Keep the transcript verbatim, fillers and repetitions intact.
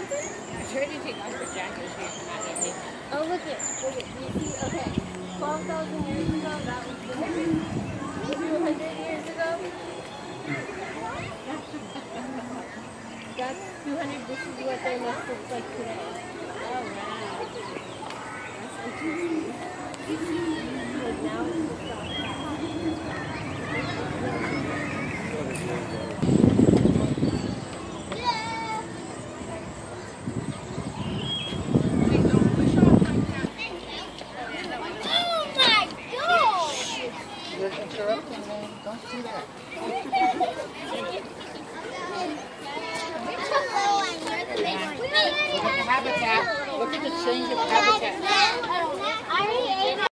I tried to take off the jacket so you cannot get me. Oh, look it. Look it. Do you see? Okay. twelve thousand years ago, that was the moon. two hundred years ago, that's two hundred. This is what their nest looks like today. Oh, wow. That's interesting. Because now it's just outside. You're interrupting me. Don't do that. Look at the habitat. Look at the change of habitat.